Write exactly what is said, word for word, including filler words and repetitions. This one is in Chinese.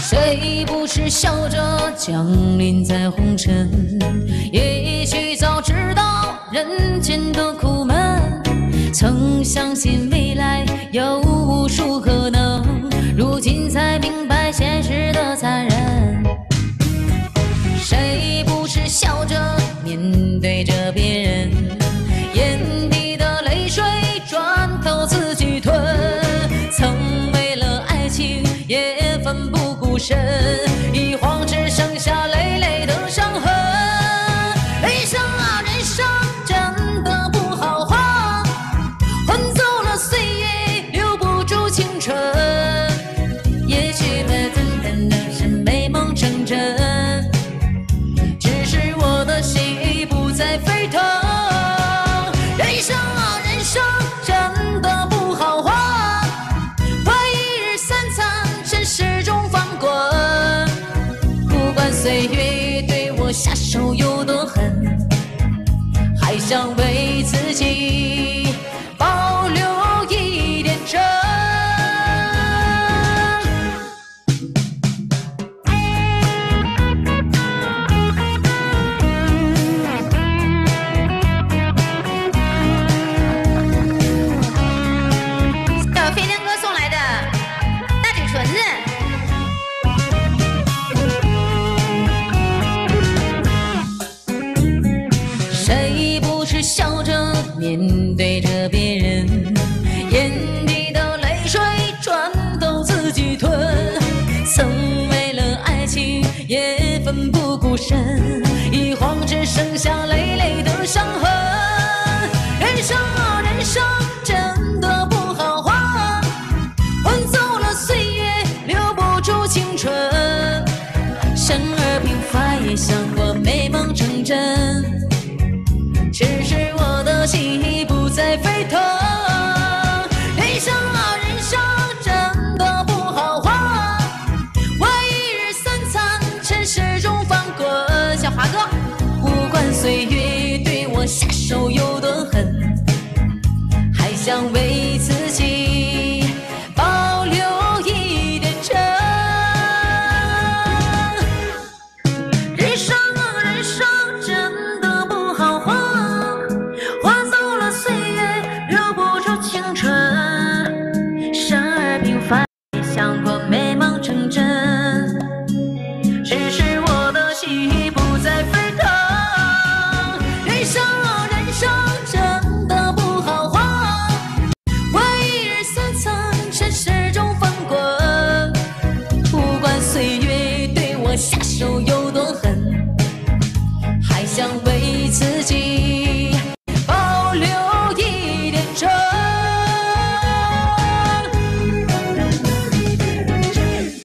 谁不是笑着降临在红尘？也许早知道人间的苦闷，曾相信未来有无数可能，如今才明白现实的残忍。谁不是笑着面对着别人，眼底的泪水转头自己吞，曾为了爱情也奋不顾身，一晃只剩下累累的伤痕。人生啊，人生真的不好活，混走了岁月，留不住青春。也许这真真的是美梦成真，只是我的心已不再沸腾。人生啊，人生真的不好活，快一日三餐尘世中翻滚。不管岁月对我下手有多狠，还想为自己保留一点真。 小飞天哥送来的大嘴唇子。 谁不是笑着面对着别人，眼底的泪水转头自己吞，曾为了爱情也奋不顾身，一晃只剩下累累的伤痕。人生啊，人生真的不好活，混走了岁月，留不住青春。生而平凡，也想过美梦成真，只是我的心已不再沸腾。人生啊，人生真的不好活，为一日三餐尘世中翻滚。小华哥，不管岁月对我下手有多狠，还想为